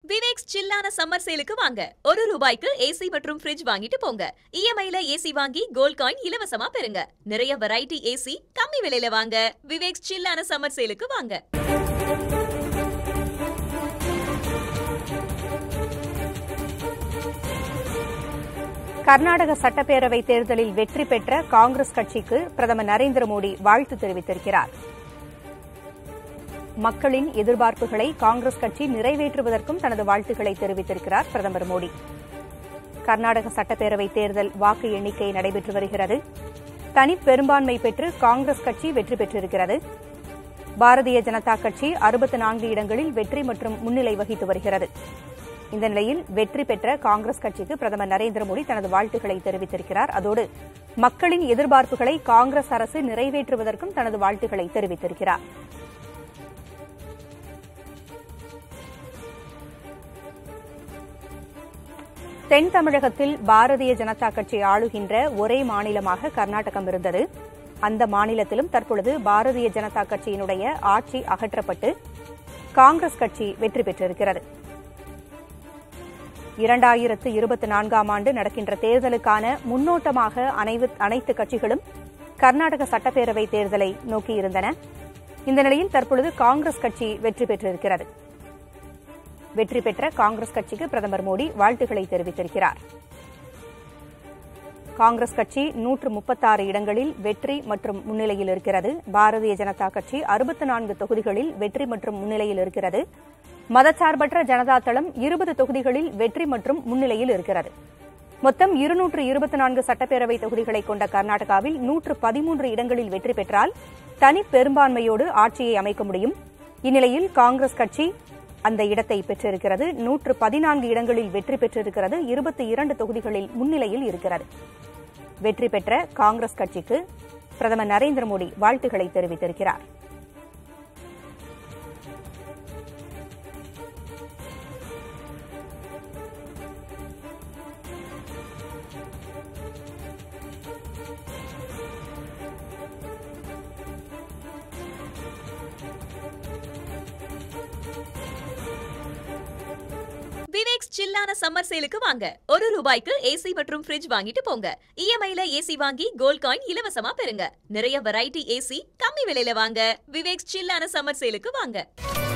Viveks சில்லான summer சேலுக்கு வாங்க. ₹1 AC மற்றும் ஃப்ரிட்ஜ் வாங்கிட்டு போங்க. இஎம்ஐல ஏசி வாங்கி கோல்ட் காயின் இலவசமா பெறுங்க. நிறைய வெரைட்டி ஏசி கம்மி விலையில வாங்க. விவேக்ஸ் சில்லான சம்மர் சேலுக்கு வாங்க. கர்நாடக சட்டப்பேரவை தேர்தலில் வெற்றி பெற்ற காங்கிரஸ் கட்சிக்கு பிரதமர் நரேந்திர மோடி வாழ்த்து தெரிவித்திருக்கிறார். மக்களின் எதிர்பார்ப்புகளை காங்கிரஸ் கட்சி நிறைவேற்றுவதற்கும் தனது வாழ்த்துக்களை தெரிவித்திருக்கிறார் பிரதமர் மோடி. கர்நாடக சட்டப்பேரவை தேர்தல் வாக்கு எண்ணிக்கை நடைபெற்று வருகிறது. தனி பெரும்பான்மை பெற்று காங்கிரஸ் கட்சி வெற்றி பெற்றிருக்கிறது. பாரதிய ஜனதா கட்சி 64 இடங்களில் வெற்றி மற்றும் முன்னிலை வகித்து வருகிறது. இந்த நிலையில் வெற்றி பெற்ற காங்கிரஸ் கட்சிக்கு பிரதமர் நரேந்திர மோடி தனது வாழ்த்துக்களை தெரிவித்திருக்கிறார். அதோடு மக்களின் எதிர்பார்ப்புகளை காங்கிரஸ் அரசு நிறைவேற்றுவதற்கும் தனது வாழ்த்துக்களை தெரிவித்திருக்கிறார். தென் தமிழகத்தில் பாரதிய ஜனதா கட்சி ஆளுகின்ற ஒரே மாநிலமாக கர்நாடகம் இருந்தது. அந்த மாநிலத்திலும் தற்பொழுது பாரதிய ஜனதா கட்சியினுடைய ஆட்சி அகற்றப்பட்டு காங்கிரஸ் கட்சி வெற்றி பெற்றிருக்கிறது. 2024ஆம் ஆண்டு நடக்கின்ற தேர்தலுக்கான முன்னோட்டமாக அனைத்து கட்சிகளும் கர்நாடக சட்டப்பேரவை தேர்தலை நோக்கியிருந்தன. இந்த நிலையில் தற்பொழுது காங்கிரஸ் கட்சி வெற்றி பெற்றிருக்கிறது. வெற்றி பெற்ற காங்கிரஸ் கட்சிக்கு பிரதமர் மோடி வாழ்த்துக்களை தெரிவித்திருக்கிறார். காங்கிரஸ் கட்சி 136 இடங்களில் வெற்றி மற்றும் முன்னிலையில் இருக்கிறது. பாரதிய ஜனதா கட்சி 64 தொகுதிகளில் வெற்றி மற்றும் முன்னிலையில் இருக்கிறது. மதச்சார்பற்ற ஜனதா தளம் 20 தொகுதிகளில் வெற்றி மற்றும் முன்னிலையில் இருக்கிறது. மொத்தம் 224 சட்டப்பேரவை தொகுதிகளை கொண்ட கர்நாடகாவில் 113 இடங்களில் வெற்றி பெற்றால் தனி பெரும்பான்மையோடு ஆட்சியை அமைக்க முடியும். இந்நிலையில் காங்கிரஸ் கட்சி அந்த இடத்தை பெற்றிருக்கிறது. 114 இடங்களில் வெற்றி பெற்றிருக்கிறது. 22 தொகுதிகளில் முன்னிலையில் இருக்கிறது. வெற்றி பெற்ற காங்கிரஸ் கட்சிக்கு பிரதமர் நரேந்திர மோடி வாழ்த்துக்களை தெரிவித்திருக்கிறார். விவேக்ஸ் சில்லான சம்மர் சேலுக்கு வாங்க. ₹1 ஏசி மற்றும் ஃப்ரிட்ஜ் வாங்கிட்டு போங்க. இஎம்ஐல ஏசி வாங்கி கோல்ட் காயின் இலவசமா பெறுங்க. நிறைய வெரைட்டி ஏசி கம்மி விலையில வாங்க. விவேக்ஸ் சில்லான சம்மர் சேலுக்கு வாங்க.